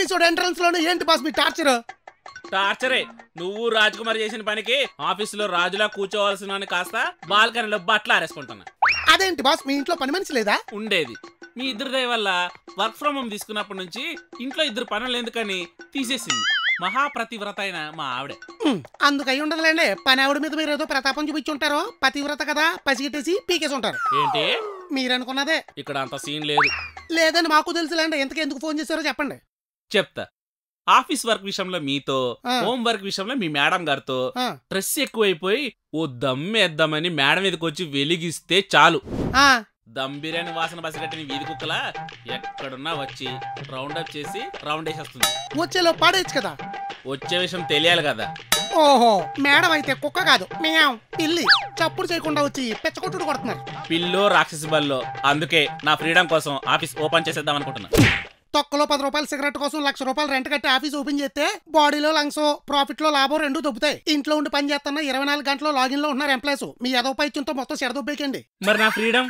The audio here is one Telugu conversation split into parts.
ఎపిసోడ్ ఎంట్రన్స్ లోనే ఏంటి బాస్ మీ టార్చర్? టార్చరే. నువ్వు రాజ్ కుమార్ చేసిన పనికి ఆఫీసులో రాజులా కూర్చోవాల్సిన కాస్త బాల్కనీలో బట్టలు ఆరేసుకుంటున్నా. అదేంటి బాస్ మీ ఇంట్లో పని మనిషి లేదా? ఉండేది. మీ ఇద్దరి దయ వల్ల వర్క్ ఫ్రమ్ హోమ్ తీసుకున్నప్పటి నుంచి ఇంట్లో ఇద్దరు పనులు ఎందుకని తీసేసింది మహాప్రతివ్రత అయిన మా ఆవిడే. అందుకై ఉండదులేండి, పని ఆవిడ మీద మీరు ఏదో ప్రతాపం చూపించుంటారో. పతివ్రత కదా, పసిగట్టేసి పీకేసి ఉంటారు. ఏంటి మీరనుకున్నదే. ఇక్కడ అంత సీన్ లేదు. లేదని మాకు తెలుసులేండి. ఎందుకు ఫోన్ చేశారో చెప్పండి. చెప్తా. ఆఫీస్ వర్క్ విషయంలో మీతో, హోమ్ వర్క్ విషయంలో మీ మేడం గారితో స్ట్రెస్ ఎక్కువైపోయి ఓ దమ్మేద్దామని మేడం మీదకి వచ్చి వెలిగిస్తే చాలు, దమ్ బిర్యానీ వాసన పసిగట్టిన వీధి కుక్కలా ఎక్కడున్నా వచ్చి రౌండప్ చేసి రౌండ్ వేసేస్తుంది. వచ్చేలో పాడేచ్చు కదా. వచ్చే విషయం తెలియాలి కదా. ఓహో, మేడం అయితే కుక్క కాదు, మేము పిల్లి. చప్పుడు చేయకుండా వచ్చి పెచ్చకొట్టుడు కొడుతున్నారు. పిల్లో రాక్షసి బల్లో. అందుకే నా ఫ్రీడమ్ కోసం ఆఫీస్ ఓపెన్ చేసేద్దాం అనుకుంటున్నా. తొక్కలో 10 రూపాయల సిగరెట్ కోసం 1,00,000 రూపాయలు రెంట్ కట్టి ఆఫీస్ ఓపెన్ చేస్తే బాడీలో లంగ్స్, ప్రాఫిట్ లో లాభం 2 దొబ్బుతాయి. ఇంట్లో ఉండి పని చేస్తున్నా 24 గంటలు లాగిన్ లో ఉన్నారు ఎంప్లాయీస్. మీ ఎదవ పైచ్యంతో మొత్తం చెడదొబ్బేకండి. మరి నా ఫ్రీడమ్?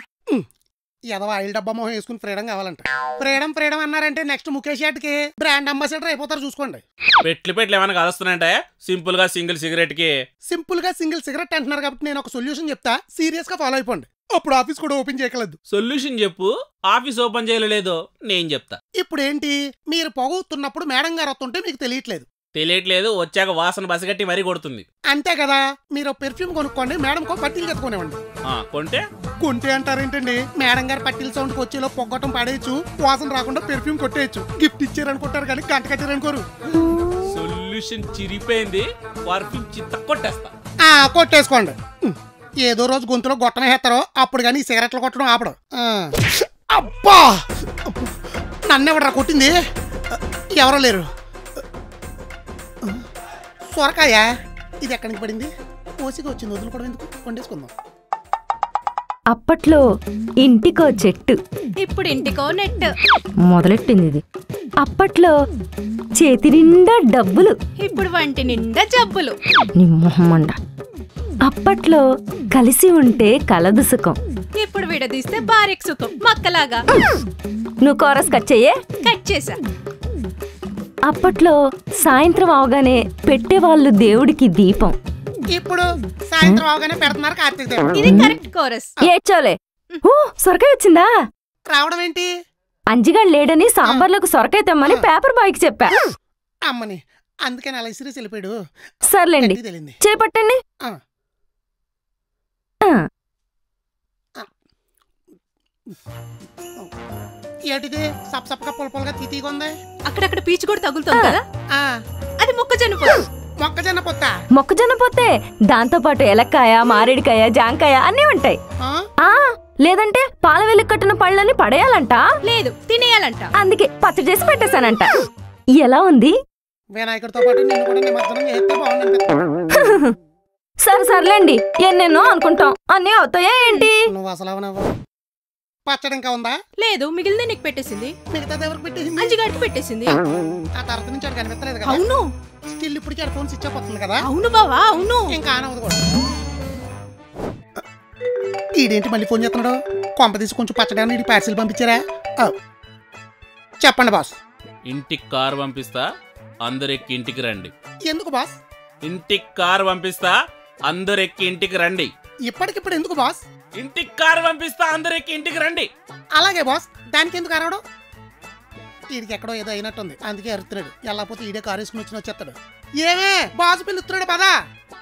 ఎదవ ఆయిల్ డబ్బా మొహం వేసుకుని ఫ్రీడమ్ కావాలంట. ఫ్రీడమ్ అన్నారంటే నెక్స్ట్ ముఖేష్ యాడ్కి బ్రాండ్ అంబాసిడర్ అయిపోతారు చూసుకోండి. పెట్లు ఏమైనా కలుస్తున్నాయంటే సింపుల్ గా సింగిల్ సిగరెట్ కి సింపుల్ గా సింగిల్ సిగరెట్ అంటున్నారు కాబట్టి నేను ఒక సొల్యూషన్ చెప్తా, సీరియస్ గా ఫాలో అయిపోండి. అప్పుడు ఆఫీస్ కూడా ఓపెన్ చేయగలదు. సొల్యూషన్ చెప్పు. ఆఫీస్ ఓపెన్ చేయలేదో నేను చెప్తా. ఇప్పుడు ఏంటి, మీరు పొగవుతున్నప్పుడు మేడం గారు వస్తుంటే మీకు తెలియట్లేదు. వచ్చాక వాసన బసగట్టి మరీ కొడుతుంది. అంతే కదా. మీరు పెర్ఫ్యూమ్ కొనుక్కోండి, మేడం కో పట్టీలు కట్టుకునేవ్వండి. కొంటే అంటారేంటండి, మేడం గారు పట్టీల సౌండ్ వచ్చేలో పొగ్గటం పాడేయచ్చు, వాసన రాకుండా పెర్ఫ్యూమ్ కొట్టేయచ్చు. గిఫ్ట్ ఇచ్చారనుకుంటారు కానీ గంట కట్టారనుకోరు. సొల్యూషన్ చిరిపోయింది. పర్ఫ్యూమ్ చిత్త కొట్టేస్తా. కొట్టేసుకోండి. ఏదో రోజు గొంతులో గొట్టన వేస్తారో అప్పుడు కానీ సిగరెట్లు కొట్టడం ఆపడం. అబ్బా, నన్నెవడరా కొట్టింది? ఎవరో లేరు. సొరకాయ ఇది ఎక్కడికి పడింది? కోసిగా వచ్చింది, వదులుకోవడం ఎందుకు, వండేసుకుందాం. అప్పట్లో ఇంటికో చెట్టు, ఇప్పుడు ఇంటికో నెట్ మొదలెట్టింది ఇది. అప్పట్లో చేతి నిండా డబ్బులు, ఇప్పుడు వంటి నిండా జబ్బులు. నీ మొహమ్మండ. అప్పట్లో కలిసి ఉంటే కలదు సుఖం, ఇప్పుడు విడదీస్తే భార్యకు సుఖం. మక్కలాగా. నువ్వు కోరస్ కట్ చెయ్యే. కట్ చేసా. అప్పట్లో సాయంత్రం అవగానే పెట్టేవాళ్ళు దేవుడికి దీపం, ఇప్పుడు సాయంత్రం అవగానే పెడుతున్నారు కార్తీక దేవుడు. ఇది కరెక్ట్ కోరస్. ఏడ్చోలే. సొరకాయ వచ్చిందా? రావడం ఏంటి? అంజిగాడు లేడని సాంబార్లకు సొరకాయ తెమ్మని పేపర్ బాయ్ కి చెప్పా. అమ్మని, అందుకని అలా ఇసిరి వెళ్ళిపోయాడు. సర్లేండి, చేపట్టండి. ఏంటిది సప్సప్గా పులపులుగా తీతీగా ఉంది? అక్కడక్కడ పీచు కూడా తగులుతుంది కదా, అది మొక్కజొన్న పొత్తు. మొక్కజొన్న పొత్త? మొక్కజొన్న పొత్తే. దాంతో పాటు ఎలక్కాయ, మారేడికాయ, జాంకాయ అన్నీ ఉంటాయి. లేదంటే పాల వెలుగు కట్టిన పళ్ళని పడేయాలంట, లేదు తినేయాలంట. అందుకే పచ్చడి చేసి పెట్టేశానంట. ఎలా ఉంది? వినాయకుడితో పాటు నేను కూడా నిమజ్జనం చేస్తే బాగుంది. సర్లేండి, ఎన్నెన్నో అనుకుంటాం, అన్నీ అవుతాయా ఏంటి? నువ్వు అసలు పచ్చడి ఇంకా ఉందా? లేదు, మిగిలింది నీకు పెట్టేసింది. మిగతా ఎవరికి పెట్టేసింది? అంజిగాడికి పెట్టేసింది. ఆ తర్వాత నుంచి అది కనిపించలేదు కదా. అవును. స్టిల్ ఇప్పటికీ ఫోన్ స్విచ్ ఆఫ్ అవుతుంది కదా. అవును బావా, అవును. ఇంకా ఆన్ అవ్వదు కూడా. ఈడేంటి మళ్ళీ ఫోన్ చేస్తున్నాడు? కొంప తీసి కొంచెం పచ్చడి ఇడి పార్సిల్ పంపించారా? చెప్పండి బాస్. ఇంటికి కారు పంపిస్తా, అందరు ఎక్కి ఇంటికి రండి. ఎందుకు బాస్? ఇంటికి కారు పంపిస్తా, అందరు ఎక్కి ఇంటికి రండి. ఇప్పటికిప్పుడు ఎందుకు బాస్? ఇంటికి కారు పంపిస్తా, అందరు ఎక్కి ఇంటికి రండి. అలాగే బాస్. దానికి ఎందుకు అరవడం? వీడికి ఎక్కడో ఏదో అయినట్టుంది, అందుకే అరుతున్నాడు. వెళ్ళకపోతే ఈడే కారు వేసుకుని వచ్చి వచ్చేస్తాడు. ఏమే బాస్ పిలుస్తున్నాడు పదా.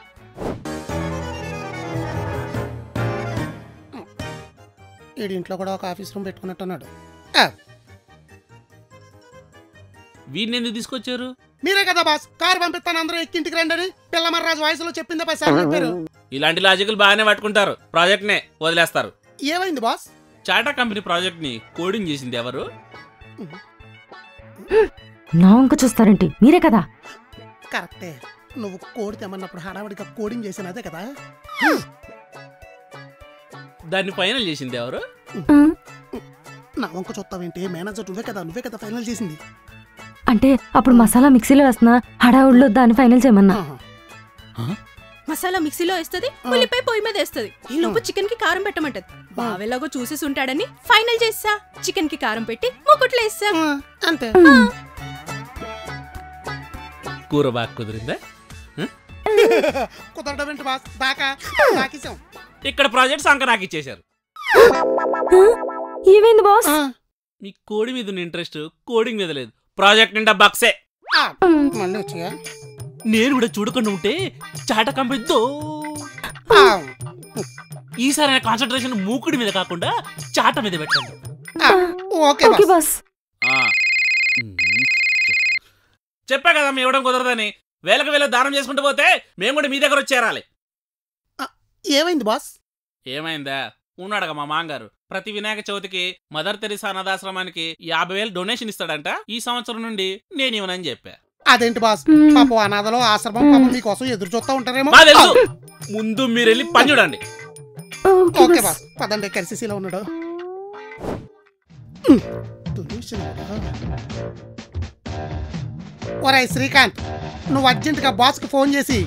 వీడి ఇంట్లో కూడా ఒక ఆఫీస్ రూమ్ పెట్టుకున్నట్టున్నాడు. వీడిని ఎందుకు తీసుకొచ్చారు? మీరే కదా బాస్ కారు పంపిస్తాను అందరూ ఎక్కింటికి రండి అని పిల్లమర్రాజు వాయిస్లో చెప్పిందే 10 సార్లు చెప్పారు. ఇలాంటి లాజికల్ బాగానే పట్టుకుంటారు, ప్రాజెక్ట్ నే వదిలేస్తారు. ఏమైంది బాస్? టాటా కంపెనీ ప్రాజెక్ట్ ని కోడింగ్ చేసింది ఎవరు? నా వంక చూస్తారేంటి, మీరే కదా. కరెక్టే, నువ్వు కోడి తెమ్మన్నప్పుడు హడావడిగా కోడింగ్ చేసిన అదే కదా. దాన్ని ఫైనల్ చేసింది ఎవరు? నా వంక చూస్తావేంటి, మేనేజర్ నువ్వే కదా ఫైనల్ చేసింది. అంటే అప్పుడు మసాలా మిక్సీలో వేస్తున్నా, హడావుడిలో దాన్ని ఫైనల్ చేయమన్నా. మసాలా మిక్సీలో వేస్తుంది, ఉల్లిపాయ పొయ్యి మీద వేస్తుంది, ఈ లోపు చికెన్ కి కారం పెట్టమంటది. బావెలాగో చూసేసి ఉంటాడని ఫైనల్ చేస్తా, చికెన్ కి కారం పెట్టి మూకుట్లో వేస్తా. అంతే. కూర బాగా కుదిరిందా? కుదరడం ఏంటి బాస్, దాకేసాం. ఇక్కడ ప్రాజెక్ట్ సంక నాకు ఇచ్చేశారు. ఏమైంది బాస్? మీ కోడి మీద ఉన్న ఇంట్రెస్ట్ కోడింగ్ మీద లేదు. ప్రాజెక్ట్ నిండా బక్సే. మళ్ళీ వచ్చాయా? నేను కూడా చూడకుండా ఉంటే చాట కంపెద్దో. ఈసారి కాన్సన్ట్రేషన్ మూకుడి మీద కాకుండా చాట మీద పెట్టండి. Okay boss. చెప్పా కదా మీ ఇవ్వడం కుదరదని. వేలకు వేల దానం చేసుకుంటూ పోతే మేము కూడా మీ దగ్గర వచ్చేరాలి. ఏమైంది బాస్? ఏమైందా? ఉన్నాడుగా మా మాంగారు ప్రతి వినాయక చవితికి మదర్ తెరీసా అనాథాశ్రమానికి 50,000 డొనేషన్ ఇస్తాడంట. ఈ సంవత్సరం నుండి నేను ఇవ్వనని చెప్పా. అదేంటి బాస్, పాపం అనాథలో ఆశ్రమం పాపం మీకోసం ఎదురు చూస్తా ఉంటారేమో. ముందు మీరు వెళ్ళి పని చూడండి. ఓకే బాస్, పదండి. కర్సీసీలో ఉన్నాడు. ఒరే శ్రీకాంత్, నువ్వు అర్జెంటుగా బాస్ కి ఫోన్ చేసి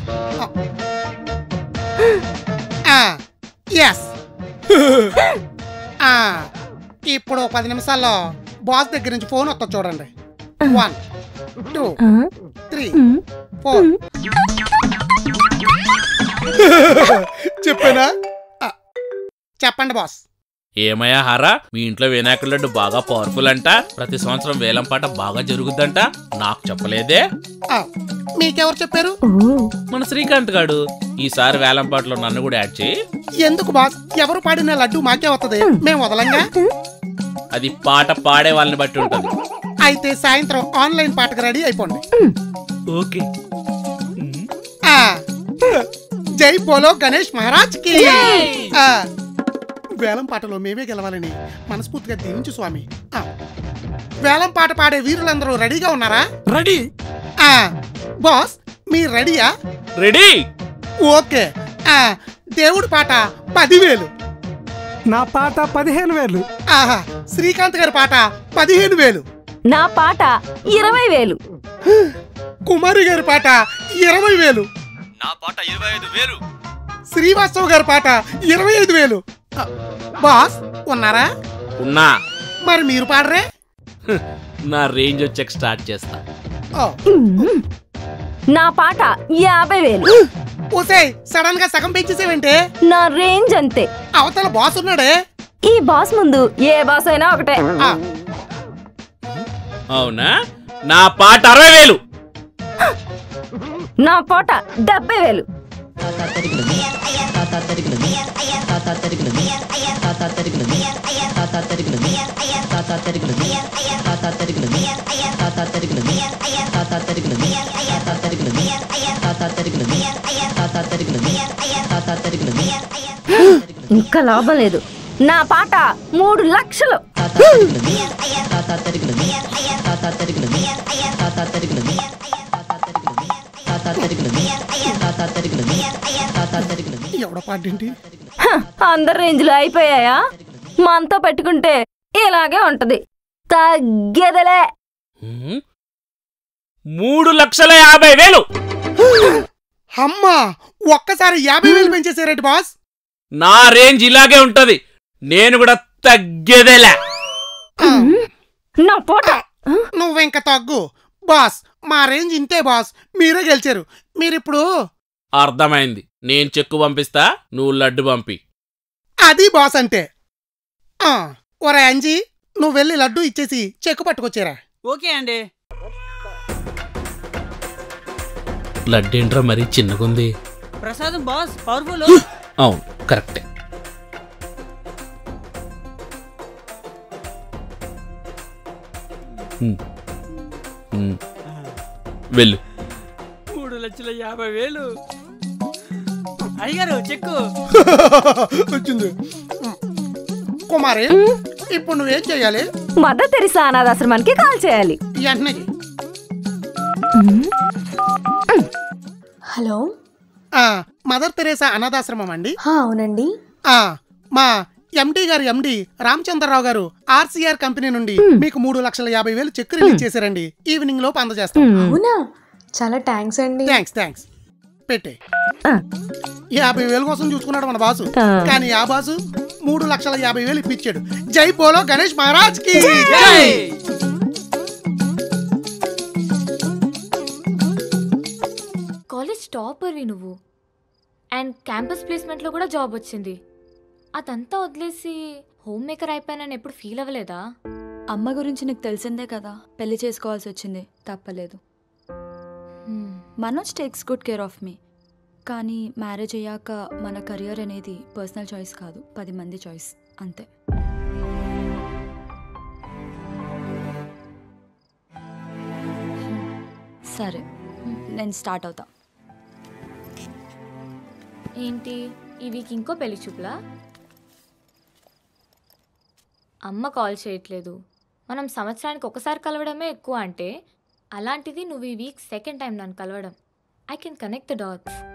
ఇప్పుడు 10 నిమిషాల్లో బాస్ దగ్గర నుంచి ఫోన్ వస్తా చూడండి. 1 2 3 4. చెప్పానా? చెప్పండి బాస్. ఏమయ్యా హారా, మీ ఇంట్లో వినాయకుల లడ్డు బాగా పవర్ఫుల్ అంట. ప్రతి సంవత్సరం వేలం పాట బాగా జరుగుద్దంట. నాకు చెప్పలేదే. మీకెవరు చెప్పారు? మన శ్రీకాంత్ గాడు. ఈసారి వేలం పాటలో నన్ను కూడా యాడ్ చేయి. ఎందుకు బాస్? ఎవరు పాడిన లడ్డు మాకే వస్తుంది, మేము వదలంగా. అది పాట పాడే వాళ్ళని బట్టి ఉంటుంది. అయితే సాయంత్రం ఆన్లైన్ పాటకు రెడీ అయిపోండి. ఓకే. జై బోలో గణేష్ మహారాజ్ కి. వేలం పాటలో మేమే గెలవాలని మనస్ఫూర్తిగా దీవించు స్వామి. వేలం పాట పాడే వీరులందరూ రెడీగా ఉన్నారా? రెడీ. బాస్ మీరు రెడీయా? రెడీ. ఓకే. దేవుడి పాట 10,000. నా పాట 15,000. ఆహా, శ్రీకాంత్ గారి పాట 15,000. నా పాట 20,000. కుమారి గారి పాట 20,000. నా పాట 25,000. శ్రీవాస్తవ్ గారి పాట 25,000. బాస్ ఉన్నారా? ఉన్నా. మరి మీరు పాడరే? నా రేంజ్ వచ్చాక స్టార్ట్ చేస్తా. నా పాట 50,000. ఓసే, సడన్ గా సగం పెంచేసేవంటే? నా రేంజ్ అంతే. అవతల బాస్ ఉన్నాడే. ఈ బాస్ ముందు ఏ బాస్ అయినా ఒకటే. అవునా? నా పాట 60,000. నా పాట 70,000. ఇంకా లాభం లేదు. నా పాట 3 లక్షలు. ఎవడ పాడేంటి? అందరి రేంజ్లో అయిపోయాయా? మనతో పెట్టుకుంటే ఇలాగే ఉంటది. తగ్గేదలే. 3,50,000. అమ్మా, ఒక్కసారి 50,000 పెంచేసారేంటి బాస్? నా రేంజ్ ఇలాగే ఉంటది. నేను కూడా తగ్గేదేలే. నా పాట. నువ్వింక తగ్గు బాస్. మా రేంజ్ ఇంతే బాస్. మీరే గెలిచారు. మీరిప్పుడు. అర్థమైంది. నేను చెక్కు పంపిస్తా, నువ్వు లడ్డు పంపి. అది బాస్ అంటే. ఒరే అంజీ, నువ్వు వెళ్ళి లడ్డు ఇచ్చేసి చెక్కు పట్టుకొచ్చారా? ఓకే అండి. లడ్డు ఏంట్రా మరీ చిన్నగుంది. ప్రసాదం బాస్, పవర్ఫుల్. అవును, కరెక్టే. వెళ్ళు. 3,50,000. అయ్యారు చెక్కు. వచ్చింది. కుమారి, ఇప్పుడు నువ్వేం చెయ్యాలి? మదర్ తెరీసా అనాథాశ్రమానికి కాల్ చేయాలి. వెంటనే. హలో, మదర్ తెరీసా అనాథాశ్రమం అండి? అవునండి. మా ఎండి గారు, ఎండి రామచంద్రరావు గారు RCR కంపెనీ నుండి మీకు 3,50,000 చెక్ రిలీజ్ చేశారండి. ఈవినింగ్ లోపు అందజేస్తాం. అవునా? చాలా థ్యాంక్స్ అండి. థ్యాంక్స్. పెట్టే. 50,000 కోసం చూసుకున్నాడు మన బాసు. కానీ ఆ బాసు 3,50,000 ఇప్పించాడు. జై బోలో గణేష్ మహారాజ్ కి జై. టాపర్వి నువ్వు. అండ్ క్యాంపస్ ప్లేస్మెంట్లో కూడా జాబ్ వచ్చింది. అదంతా వదిలేసి హోమ్ మేకర్ అయిపోయానని ఎప్పుడు ఫీల్ అవ్వలేదా? అమ్మ గురించి నీకు తెలిసిందే కదా, పెళ్లి చేసుకోవాల్సి వచ్చింది, తప్పలేదు. Manoj takes good care of me. కానీ మ్యారేజ్ అయ్యాక మన కెరియర్ అనేది పర్సనల్ చాయిస్ కాదు, 10 మంది చాయిస్ అంతే. సరే, నేను స్టార్ట్ అవుతా. ఏంటి ఈ వీక్ ఇంకో పెళ్లి చూపులా? అమ్మ కాల్ చేయట్లేదు, మనం సంవత్సరానికి ఒకసారి కలవడమే ఎక్కువ అంటే, అలాంటిది నువ్వు ఈ వీక్ సెకండ్ టైం నన్ను కలవడం. I can connect the dots.